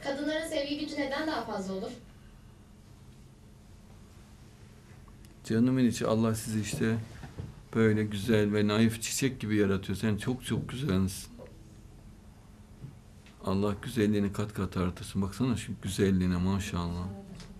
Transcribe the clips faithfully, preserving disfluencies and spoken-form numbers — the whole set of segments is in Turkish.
Kadınların sevgi gücü neden daha fazla olur? Canımın içi, Allah sizi işte böyle güzel ve naif çiçek gibi yaratıyor. Sen çok çok güzelsin. Allah güzelliğini kat kat artırsın. Baksana şu güzelliğine, maşallah.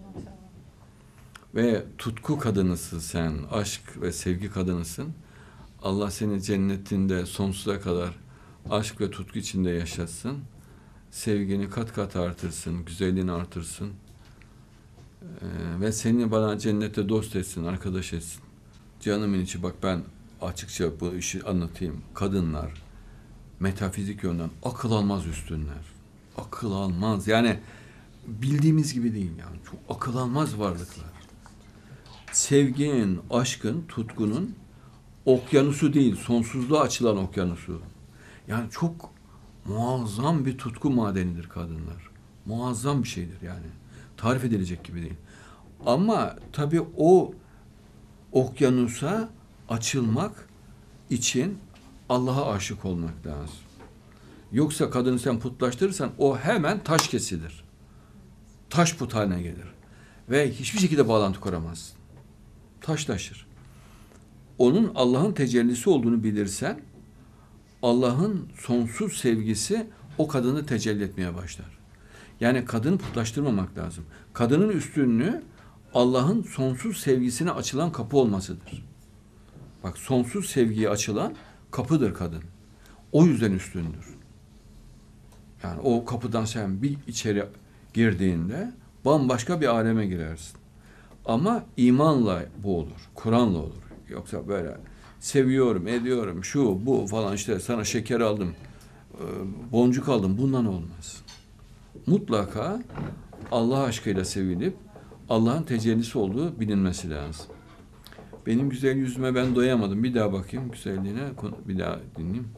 Ve tutku kadınısın sen. Aşk ve sevgi kadınısın. Allah seni cennetinde sonsuza kadar aşk ve tutku içinde yaşatsın. Sevgini kat kat artırsın. Güzelliğini artırsın. Ee, ve seni bana cennette dost etsin, arkadaş etsin. Canımın içi, bak ben açıkça bu işi anlatayım. Kadınlar metafizik yönden akıl almaz üstünler. Akıl almaz. Yani bildiğimiz gibi değil yani. Çok akıl almaz varlıklar. Sevginin, aşkın, tutkunun okyanusu değil, sonsuzluğa açılan okyanusu. Yani çok muazzam bir tutku madenidir kadınlar. Muazzam bir şeydir yani. Tarif edilecek gibi değil. Ama tabii o okyanusa açılmak için Allah'a aşık olmak lazım. Yoksa kadını sen putlaştırırsan o hemen taş kesilir. Taş put haline gelir. Ve hiçbir şekilde bağlantı kuramazsın. Taşlaşır. Onun Allah'ın tecellisi olduğunu bilirsen Allah'ın sonsuz sevgisi o kadını tecelli etmeye başlar. Yani kadını putlaştırmamak lazım. Kadının üstünlüğü Allah'ın sonsuz sevgisine açılan kapı olmasıdır. Bak, sonsuz sevgiye açılan kapıdır kadın. O yüzden üstündür. Yani o kapıdan sen bir içeri girdiğinde bambaşka bir aleme girersin. Ama imanla bu olur. Kur'an'la olur. Yoksa böyle seviyorum, ediyorum, şu, bu falan, işte sana şeker aldım, boncuk aldım. Bundan olmaz. Mutlaka Allah aşkıyla sevilip Allah'ın tecellisi olduğu bilinmesi lazım. Benim güzel yüzüme ben doyamadım. Bir daha bakayım güzelliğine, bir daha dinleyeyim.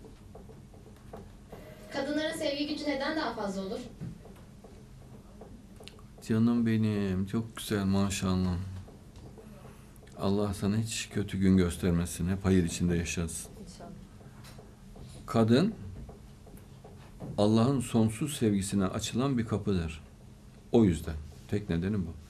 Kadınların sevgi gücü neden daha fazla olur? Canım benim, çok güzel maşallah. Allah sana hiç kötü gün göstermesin. Hep hayır içinde yaşasın. İnşallah. Kadın Allah'ın sonsuz sevgisine açılan bir kapıdır. O yüzden. Tek nedeni bu.